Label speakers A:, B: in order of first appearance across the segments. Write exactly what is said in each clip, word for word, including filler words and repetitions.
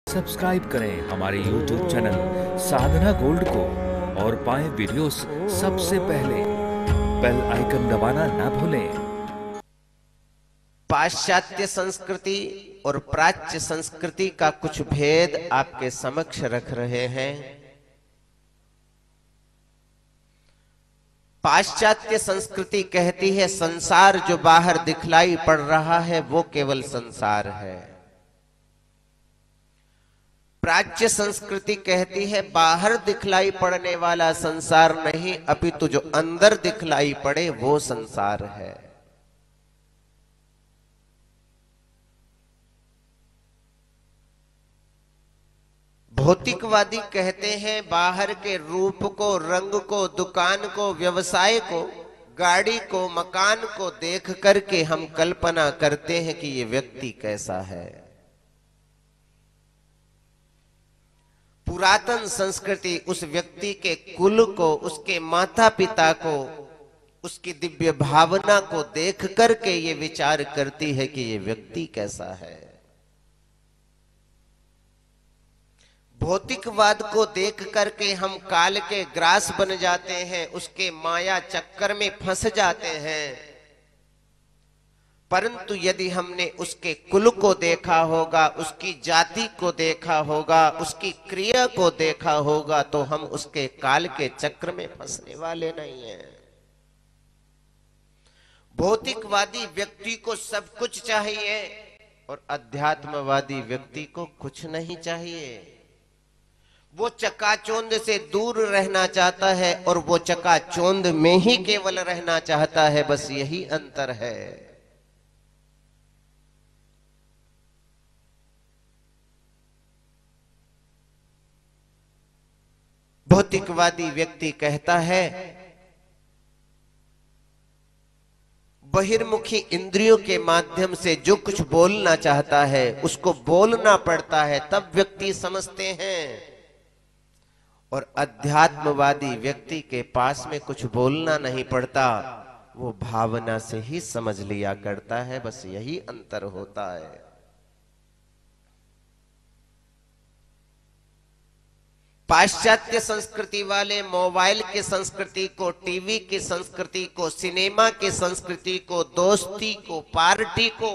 A: Subscribe करें हमारे YouTube channel साधना gold को और पाएं वीडियोस सबसे पहले। बेल आइकन दबाना ना भूलें।
B: पाश्चात्य संस्कृति और प्राच्य संस्कृति का कुछ भेद आपके समक्ष रख रहे हैं। पाश्चात्य संस्कृति कहती है संसार जो बाहर दिखलाई पड़ रहा है वो केवल संसार है। प्राच्य संस्कृति कहती है बाहर दिखलाई पड़ने वाला संसार नहीं, अपितु जो अंदर दिखलाई पड़े वो संसार है। भौतिकवादी कहते हैं बाहर के रूप को, रंग को, दुकान को, व्यवसाय को, गाड़ी को, मकान को देख करके हम कल्पना करते हैं कि ये व्यक्ति कैसा है। पुरातन संस्कृति उस व्यक्ति के कुल को, उसके माता पिता को, उसकी दिव्य भावना को देख करके ये विचार करती है कि ये व्यक्ति कैसा है। भौतिकवाद को देख करके हम काल के ग्रास बन जाते हैं, उसके माया चक्कर में फंस जाते हैं। परंतु यदि हमने उसके कुल को देखा होगा, उसकी जाति को देखा होगा, उसकी क्रिया को देखा होगा, तो हम उसके काल के चक्र में फंसने वाले नहीं हैं। भौतिकवादी व्यक्ति को सब कुछ चाहिए और अध्यात्मवादी व्यक्ति को कुछ नहीं चाहिए। वो चकाचौंध से दूर रहना चाहता है और वो चकाचौंध में ही केवल रहना चाहता है, बस यही अंतर है। भौतिकवादी व्यक्ति कहता है बहिर्मुखी इंद्रियों के माध्यम से जो कुछ बोलना चाहता है उसको बोलना पड़ता है, तब व्यक्ति समझते हैं। और अध्यात्मवादी व्यक्ति के पास में कुछ बोलना नहीं पड़ता, वो भावना से ही समझ लिया करता है, बस यही अंतर होता है। पाश्चात्य संस्कृति वाले मोबाइल की संस्कृति को, टीवी की संस्कृति को, सिनेमा की संस्कृति को, दोस्ती को, पार्टी को,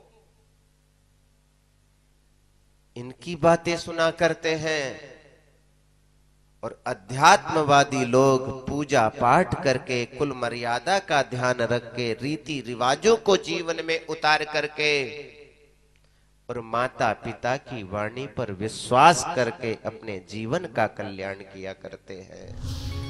B: इनकी बातें सुना करते हैं। और अध्यात्मवादी लोग पूजा पाठ करके, कुल मर्यादा का ध्यान रख के, रीति रिवाजों को जीवन में उतार करके और माता पिता की वाणी पर विश्वास करके अपने जीवन का कल्याण किया करते हैं।